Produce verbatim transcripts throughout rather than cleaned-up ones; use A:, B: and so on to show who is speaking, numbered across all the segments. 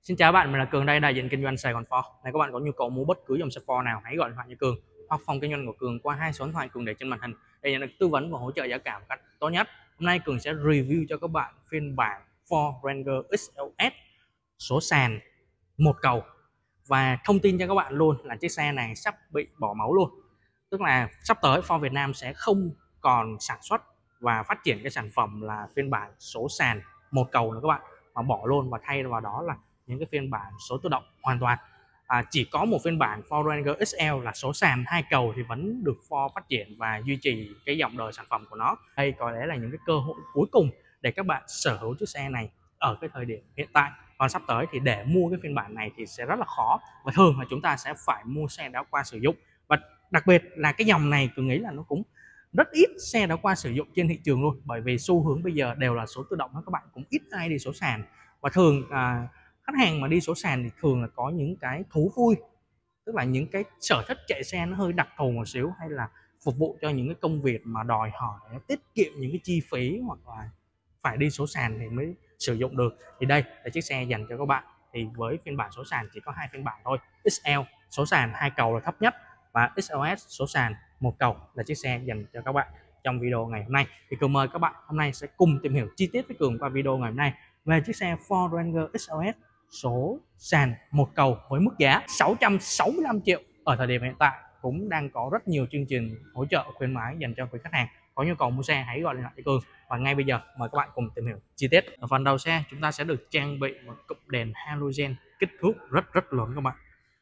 A: Xin chào bạn, mình là Cường đây, đại diện kinh doanh Sài Gòn Ford. Nếu các bạn có nhu cầu mua bất cứ dòng xe Ford nào, hãy gọi điện thoại cho Cường hoặc phòng kinh doanh của Cường qua hai số điện thoại Cường để trên màn hình để nhận được tư vấn và hỗ trợ giá cả một cách tốt nhất. Hôm nay Cường sẽ review cho các bạn phiên bản Ford Ranger ích eo ét số sàn một cầu, và thông tin cho các bạn luôn là chiếc xe này sắp bị bỏ máu luôn. Tức là sắp tới Ford Việt Nam sẽ không còn sản xuất và phát triển cái sản phẩm là phiên bản số sàn một cầu nữa các bạn, mà bỏ luôn và thay vào đó là những cái phiên bản số tự động hoàn toàn. À, chỉ có một phiên bản Ford Ranger ích eo là số sàn hai cầu thì vẫn được Ford phát triển và duy trì cái dòng đời sản phẩm của nó. Đây có lẽ là những cái cơ hội cuối cùng để các bạn sở hữu chiếc xe này ở cái thời điểm hiện tại. Còn sắp tới thì để mua cái phiên bản này thì sẽ rất là khó, và thường là chúng ta sẽ phải mua xe đã qua sử dụng. Và đặc biệt là cái dòng này tôi nghĩ là nó cũng rất ít xe đã qua sử dụng trên thị trường luôn, bởi vì xu hướng bây giờ đều là số tự động đó các bạn, cũng ít ai đi số sàn. Và thường à, khách hàng mà đi số sàn thì thường là có những cái thú vui, tức là những cái sở thích chạy xe nó hơi đặc thù một xíu, hay là phục vụ cho những cái công việc mà đòi hỏi tiết kiệm những cái chi phí, hoặc là phải đi số sàn thì mới sử dụng được. Thì đây là chiếc xe dành cho các bạn. Thì với phiên bản số sàn chỉ có hai phiên bản thôi, ích eo số sàn hai cầu là thấp nhất và ích eo ét số sàn một cầu là chiếc xe dành cho các bạn. Trong video ngày hôm nay thì Cường mời các bạn hôm nay sẽ cùng tìm hiểu chi tiết với Cường qua video ngày hôm nay về chiếc xe Ford Ranger ích eo ét số sàn một cầu với mức giá sáu trăm sáu mươi lăm triệu. Ở thời điểm hiện tại cũng đang có rất nhiều chương trình hỗ trợ khuyến mãi dành cho quý khách hàng. Có nhu cầu mua xe hãy gọi điện thoại cho Cường. Và ngay bây giờ mời các bạn cùng tìm hiểu chi tiết. Ở phần đầu xe chúng ta sẽ được trang bị một cụm đèn halogen kích thước rất rất lớn các bạn.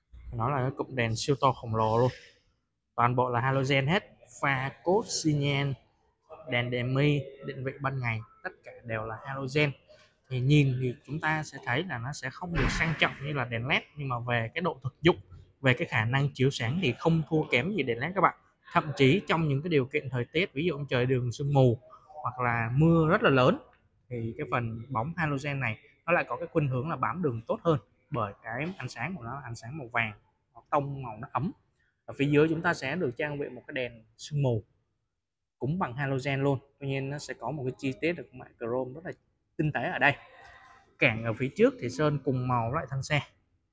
A: Nó là cái cụm đèn siêu to khổng lồ luôn. Toàn bộ là halogen hết, pha cốt xi nhan, đèn đèn mi, định vị ban ngày tất cả đều là halogen. Thì nhìn thì chúng ta sẽ thấy là nó sẽ không được sang trọng như là đèn led, nhưng mà về cái độ thực dụng, về cái khả năng chiếu sáng thì không thua kém gì đèn led các bạn. Thậm chí trong những cái điều kiện thời tiết, ví dụ trời đường sương mù hoặc là mưa rất là lớn, thì cái phần bóng halogen này nó lại có cái khuynh hướng là bám đường tốt hơn, bởi cái ánh sáng của nó ánh sáng màu vàng, nó tông màu nó ấm. Ở phía dưới chúng ta sẽ được trang bị một cái đèn sương mù cũng bằng halogen luôn, tuy nhiên nó sẽ có một cái chi tiết được mạ chrome rất là tinh tế ở đây. Cản ở phía trước thì sơn cùng màu lại thân xe.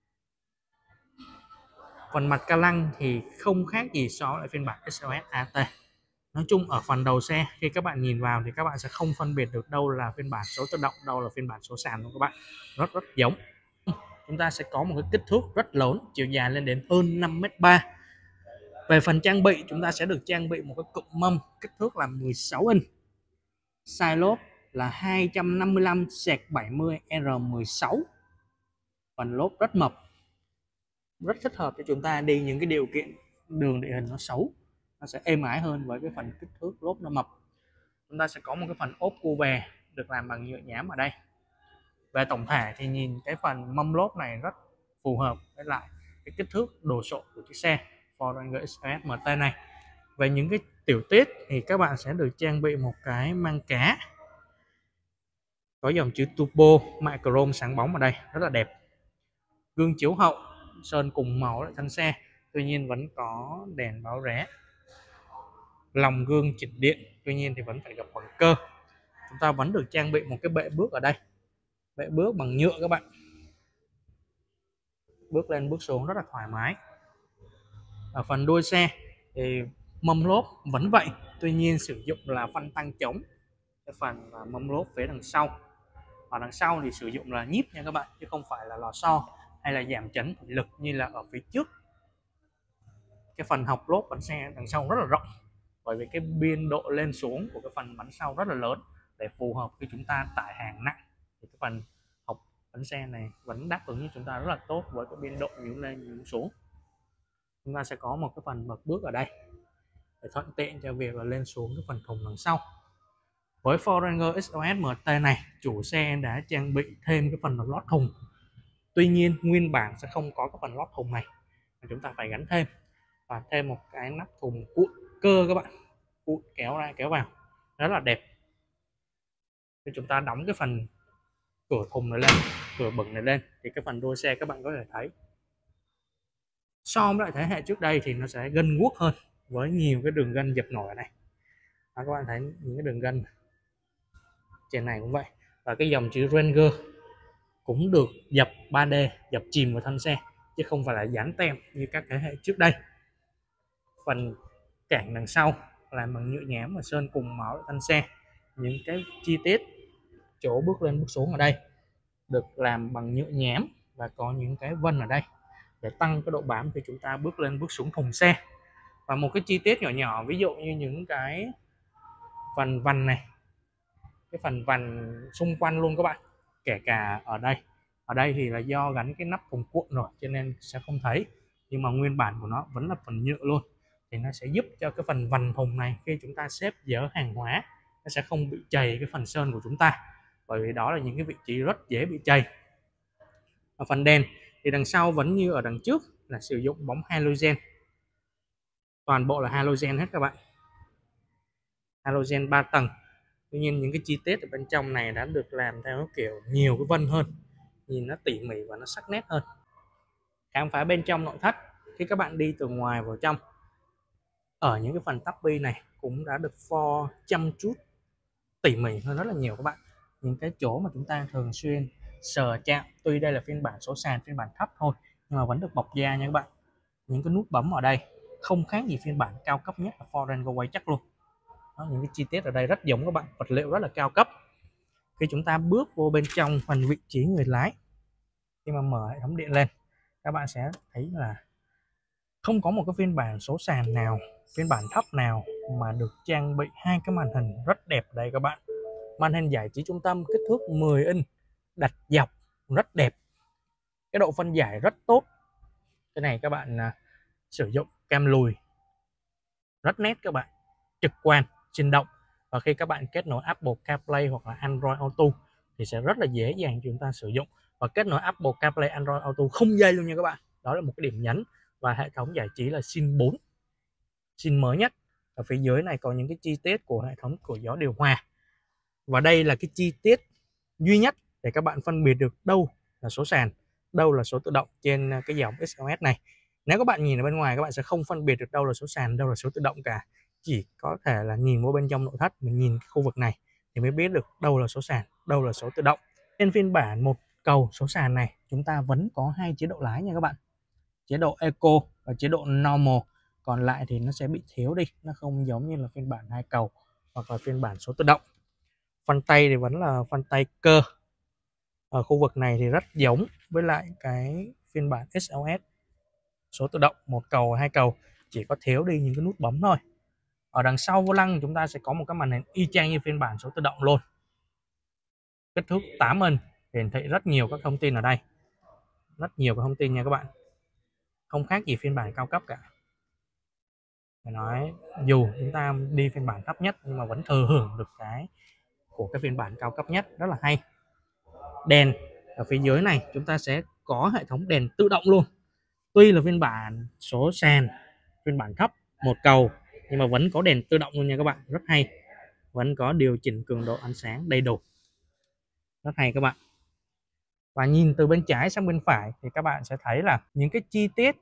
A: Phần mặt ca lăng thì không khác gì so với phiên bản ích eo ét a tê. Nói chung ở phần đầu xe khi các bạn nhìn vào thì các bạn sẽ không phân biệt được đâu là phiên bản số tự động, đâu là phiên bản số sàn luôn các bạn. Rất rất giống. Chúng ta sẽ có một cái kích thước rất lớn, chiều dài lên đến hơn năm mét ba. Về phần trang bị chúng ta sẽ được trang bị một cái cụm mâm kích thước là mười sáu inch. Size lốp là hai trăm năm mươi lăm bảy mươi R mười sáu. Phần lốp rất mập, rất thích hợp cho chúng ta đi những cái điều kiện đường địa hình nó xấu, nó sẽ êm ái hơn với cái phần kích thước lốp nó mập. Chúng ta sẽ có một cái phần ốp cu về được làm bằng nhựa nhám ở đây. Về tổng thể thì nhìn cái phần mâm lốp này rất phù hợp với lại cái kích thước đồ sộ của chiếc xe Ford Ranger ích eo ét em tê này. Về những cái tiểu tiết thì các bạn sẽ được trang bị một cái mang cá có dòng chữ turbo mạ chrome sáng bóng ở đây rất là đẹp. Gương chiếu hậu sơn cùng màu lại thân xe, tuy nhiên vẫn có đèn báo rẽ. Lòng gương chỉnh điện, tuy nhiên thì vẫn phải gặp bằng cơ. Chúng ta vẫn được trang bị một cái bệ bước ở đây, bệ bước bằng nhựa các bạn, bước lên bước xuống rất là thoải mái. Ở phần đuôi xe thì mâm lốp vẫn vậy, tuy nhiên sử dụng là phanh tăng chống. Cái phần mâm lốp phía đằng sau, ở đằng sau thì sử dụng là nhíp nha các bạn, chứ không phải là lò xo hay là giảm chấn thủy lực như là ở phía trước. Cái phần học lốp bánh xe đằng sau rất là rộng, bởi vì cái biên độ lên xuống của cái phần bánh sau rất là lớn, để phù hợp khi chúng ta tải hàng nặng thì cái phần học bánh xe này vẫn đáp ứng cho chúng ta rất là tốt với cái biên độ nhún lên nhún xuống. Chúng ta sẽ có một cái phần bậc bước ở đây để thuận tiện cho việc là lên xuống cái phần thùng đằng sau. Với Ford Ranger ích eo ét em tê này, chủ xe đã trang bị thêm cái phần lót thùng. Tuy nhiên nguyên bản sẽ không có cái phần lót thùng này, chúng ta phải gắn thêm, và thêm một cái nắp thùng cuộn cơ các bạn, cuộn kéo ra kéo vào rất là đẹp. Khi chúng ta đóng cái phần cửa thùng này lên, cửa bửng này lên, thì cái phần đuôi xe các bạn có thể thấy so với lại thế hệ trước đây thì nó sẽ gân guốc hơn, với nhiều cái đường gân dập nổi ở này. Đó, các bạn thấy những cái đường gân trên này cũng vậy. Và cái dòng chữ Ranger cũng được dập ba D, dập chìm vào thân xe chứ không phải là dán tem như các thế hệ trước đây. Phần cản đằng sau làm bằng nhựa nhám và sơn cùng màu thân xe. Những cái chi tiết chỗ bước lên bước xuống ở đây được làm bằng nhựa nhám và có những cái vân ở đây để tăng cái độ bám khi chúng ta bước lên bước xuống thùng xe. Và một cái chi tiết nhỏ nhỏ, ví dụ như những cái phần vành này, cái phần vành xung quanh luôn các bạn, kể cả ở đây ở đây thì là do gắn cái nắp thùng cuộn rồi cho nên sẽ không thấy, nhưng mà nguyên bản của nó vẫn là phần nhựa luôn, thì nó sẽ giúp cho cái phần vành thùng này khi chúng ta xếp dỡ hàng hóa nó sẽ không bị chày cái phần sơn của chúng ta, bởi vì đó là những cái vị trí rất dễ bị chày. Và phần đèn thì đằng sau vẫn như ở đằng trước là sử dụng bóng halogen, toàn bộ là halogen hết các bạn, halogen ba tầng. Tuy nhiên những cái chi tiết ở bên trong này đã được làm theo kiểu nhiều cái vân hơn, nhìn nó tỉ mỉ và nó sắc nét hơn. Khám phá bên trong nội thất khi các bạn đi từ ngoài vào trong, ở những cái phần tắp bi này cũng đã được pho chăm chút tỉ mỉ hơn rất là nhiều các bạn. Những cái chỗ mà chúng ta thường xuyên sờ chạm, tuy đây là phiên bản số sàn, phiên bản thấp thôi, nhưng mà vẫn được bọc da nha các bạn. Những cái nút bấm ở đây không khác gì phiên bản cao cấp nhất là Ford Ranger quay chắc luôn. Đó, những cái chi tiết ở đây rất giống các bạn, vật liệu rất là cao cấp. Khi chúng ta bước vô bên trong phần vị trí người lái, khi mà mở hệ thống điện lên, các bạn sẽ thấy là không có một cái phiên bản số sàn nào, phiên bản thấp nào mà được trang bị hai cái màn hình rất đẹp đây các bạn. Màn hình giải trí trung tâm kích thước mười inch, đặt dọc rất đẹp, cái độ phân giải rất tốt. Cái này các bạn à, sử dụng cam lùi rất nét các bạn, trực quan, sinh động. Và khi các bạn kết nối Apple CarPlay hoặc là Android Auto thì sẽ rất là dễ dàng chúng ta sử dụng. Và kết nối Apple CarPlay, Android Auto không dây luôn nha các bạn. Đó là một cái điểm nhấn. Và hệ thống giải trí là Syn bốn, Syn mới nhất. Ở phía dưới này có những cái chi tiết của hệ thống cửa gió điều hòa. Và đây là cái chi tiết duy nhất để các bạn phân biệt được đâu là số sàn, đâu là số tự động trên cái dòng ét lờ ét này. Nếu các bạn nhìn ở bên ngoài, các bạn sẽ không phân biệt được đâu là số sàn, đâu là số tự động cả. Chỉ có thể là nhìn vô bên trong nội thất, mình nhìn khu vực này thì mới biết được đâu là số sàn, đâu là số tự động. Trên phiên bản một cầu số sàn này, chúng ta vẫn có hai chế độ lái nha các bạn. Chế độ Eco và chế độ Normal. Còn lại thì nó sẽ bị thiếu đi, nó không giống như là phiên bản hai cầu hoặc là phiên bản số tự động. Phanh tay thì vẫn là phanh tay cơ. Ở khu vực này thì rất giống với lại cái phiên bản ét lờ ét số tự động một cầu hai cầu, chỉ có thiếu đi những cái nút bấm thôi. Ở đằng sau vô lăng chúng ta sẽ có một cái màn hình y chang như phiên bản số tự động luôn, kích thước tám inch, hiển thị rất nhiều các thông tin ở đây, rất nhiều các thông tin nha các bạn, không khác gì phiên bản cao cấp cả. Phải nói dù chúng ta đi phiên bản thấp nhất nhưng mà vẫn thừa hưởng được cái của cái phiên bản cao cấp nhất, rất là hay. Đèn ở phía dưới này chúng ta sẽ có hệ thống đèn tự động luôn. Tuy là phiên bản số sàn, phiên bản thấp một cầu, nhưng mà vẫn có đèn tự động luôn nha các bạn, rất hay. Vẫn có điều chỉnh cường độ ánh sáng đầy đủ, rất hay các bạn. Và nhìn từ bên trái sang bên phải thì các bạn sẽ thấy là những cái chi tiết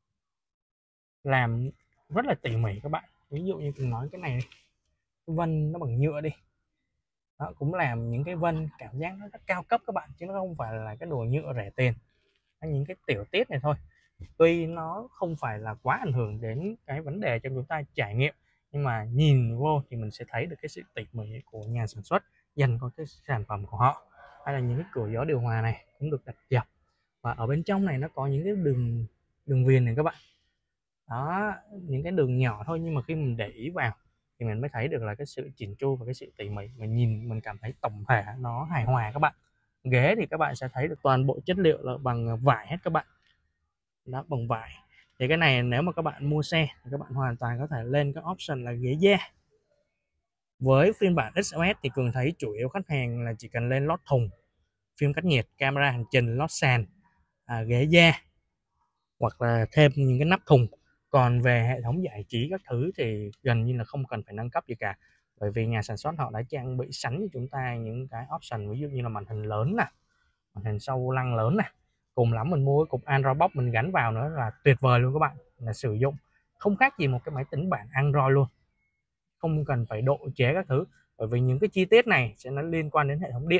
A: làm rất là tỉ mỉ các bạn. Ví dụ như mình nói cái này, cái vân nó bằng nhựa đi, nó cũng làm những cái vân cảm giác nó rất cao cấp các bạn, chứ nó không phải là cái đồ nhựa rẻ tiền. Những cái tiểu tiết này thôi, tuy nó không phải là quá ảnh hưởng đến cái vấn đề cho chúng ta trải nghiệm, nhưng mà nhìn vô thì mình sẽ thấy được cái sự tỉ mỉ của nhà sản xuất dành cho cái sản phẩm của họ. Hay là những cái cửa gió điều hòa này cũng được đặt dọc, và ở bên trong này nó có những cái đường đường viền này các bạn. Đó, những cái đường nhỏ thôi, nhưng mà khi mình để ý vào thì mình mới thấy được là cái sự chỉnh chu và cái sự tỉ mỉ. Mình nhìn mình cảm thấy tổng thể nó hài hòa các bạn. Ghế thì các bạn sẽ thấy được toàn bộ chất liệu là bằng vải hết các bạn, đó, bằng vải. Thì cái này nếu mà các bạn mua xe thì các bạn hoàn toàn có thể lên cái option là ghế da. Với phiên bản ét lờ ét thì Cường thấy chủ yếu khách hàng là chỉ cần lên lót thùng, phim cách nhiệt, camera hành trình, lót sàn, à, ghế da hoặc là thêm những cái nắp thùng. Còn về hệ thống giải trí các thứ thì gần như là không cần phải nâng cấp gì cả, bởi vì nhà sản xuất họ đã trang bị sẵn cho chúng ta những cái option, ví dụ như là màn hình lớn nè, màn hình sau vô lăng lớn nè, cùng lắm mình mua cái cục Android Box mình gắn vào nữa là tuyệt vời luôn các bạn. Là sử dụng không khác gì một cái máy tính bảng Android luôn, không cần phải độ chế các thứ, bởi vì những cái chi tiết này sẽ nó liên quan đến hệ thống điện.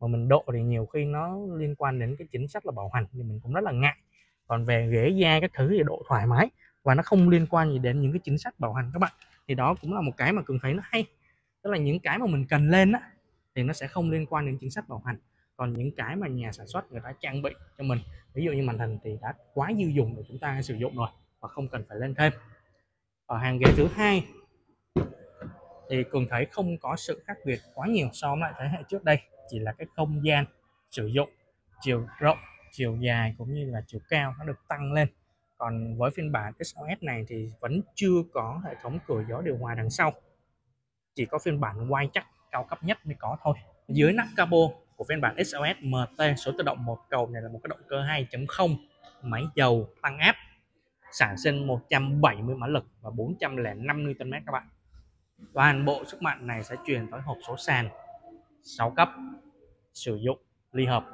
A: mà mình độ thì nhiều khi nó liên quan đến cái chính sách là bảo hành thì mình cũng rất là ngại. Còn về ghế da các thứ thì độ thoải mái và nó không liên quan gì đến những cái chính sách bảo hành các bạn, thì đó cũng là một cái mà Cường thấy nó hay. Tức là những cái mà mình cần lên á thì nó sẽ không liên quan đến chính sách bảo hành, còn những cái mà nhà sản xuất người ta trang bị cho mình, ví dụ như màn hình thì đã quá dư dùng để chúng ta sử dụng rồi và không cần phải lên thêm. Ở hàng ghế thứ hai thì Cường thấy không có sự khác biệt quá nhiều so với lại thế hệ trước đây, chỉ là cái không gian sử dụng, chiều rộng, chiều dài cũng như là chiều cao nó được tăng lên. Còn với phiên bản ích o ét này thì vẫn chưa có hệ thống cửa gió điều hòa đằng sau, chỉ có phiên bản White chắc cao cấp nhất mới có thôi. Dưới nắp capo của phiên bản ích o ét em tê số tự động một cầu này là một cái động cơ hai chấm không máy dầu tăng áp, sản sinh một trăm bảy mươi mã lực và bốn trăm lẻ năm Newton mét các bạn. Toàn bộ sức mạnh này sẽ truyền tới hộp số sàn sáu cấp, sử dụng ly hợp,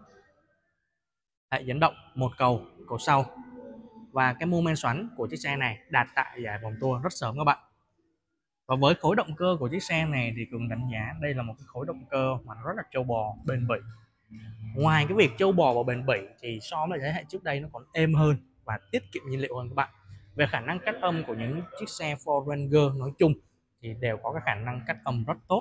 A: hệ dẫn động một cầu cầu sau, và cái mô men xoắn của chiếc xe này đạt tại giải vòng tua rất sớm các bạn. Và với khối động cơ của chiếc xe này thì Cường đánh giá đây là một cái khối động cơ mà rất là trâu bò, bền bỉ. Ngoài cái việc trâu bò và bền bỉ thì so với thế hệ trước đây nó còn êm hơn và tiết kiệm nhiên liệu hơn các bạn. Về khả năng cắt âm của những chiếc xe Ford Ranger nói chung thì đều có cái khả năng cắt âm rất tốt.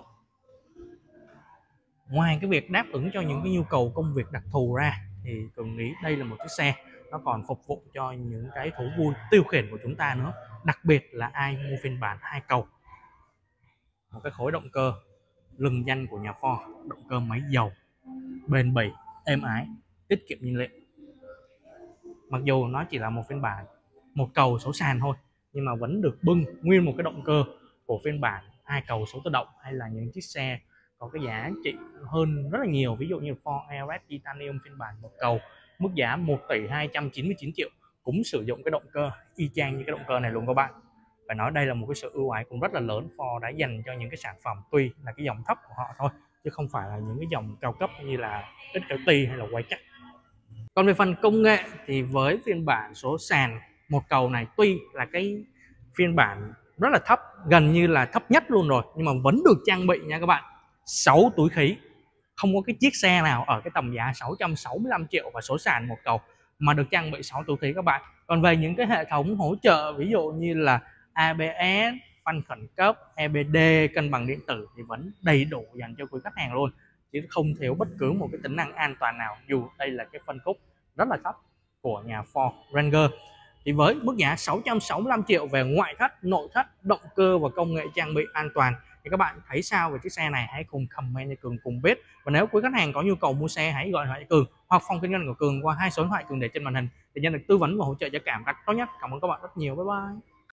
A: Ngoài cái việc đáp ứng cho những cái nhu cầu công việc đặc thù ra thì Cường nghĩ đây là một chiếc xe nó còn phục vụ cho những cái thú vui tiêu khiển của chúng ta nữa, đặc biệt là ai mua phiên bản hai cầu. Một cái khối động cơ lừng danh của nhà Ford, động cơ máy dầu, bền bỉ, êm ái, tiết kiệm nhiên liệu. Mặc dù nó chỉ là một phiên bản một cầu số sàn thôi, nhưng mà vẫn được bưng nguyên một cái động cơ của phiên bản hai cầu số tự động, hay là những chiếc xe có cái giá trị hơn rất là nhiều, ví dụ như Ford Everest Titanium phiên bản một cầu mức giá một tỷ hai trăm chín mươi chín triệu cũng sử dụng cái động cơ y chang như cái động cơ này luôn các bạn. Phải nói đây là một cái sự ưu ái cũng rất là lớn Ford đã dành cho những cái sản phẩm tuy là cái dòng thấp của họ thôi, chứ không phải là những cái dòng cao cấp như là ích eo tê hay là White chắc. Còn về phần công nghệ thì với phiên bản số sàn một cầu này, tuy là cái phiên bản rất là thấp, gần như là thấp nhất luôn rồi, nhưng mà vẫn được trang bị nha các bạn, sáu túi khí. Không có cái chiếc xe nào ở cái tầm giá sáu trăm sáu mươi lăm triệu và số sàn một cầu mà được trang bị sáu túi khí các bạn. Còn về những cái hệ thống hỗ trợ ví dụ như là a bê ét, phanh khẩn cấp, e bê đê, cân bằng điện tử thì vẫn đầy đủ dành cho quý khách hàng luôn, chứ không thiếu bất cứ một cái tính năng an toàn nào, dù đây là cái phân khúc rất là thấp của nhà Ford Ranger. Thì với mức giá sáu trăm sáu mươi lăm triệu về ngoại thất, nội thất, động cơ và công nghệ trang bị an toàn thì các bạn thấy sao về chiếc xe này? Hãy cùng comment cho Cường cùng biết. Và nếu quý khách hàng có nhu cầu mua xe hãy gọi hỏi Cường hoặc phòng kinh doanh của Cường qua hai số điện thoại Cường để trên màn hình để nhận được tư vấn và hỗ trợ giá cả tốt nhất. Cảm ơn các bạn rất nhiều. Bye bye.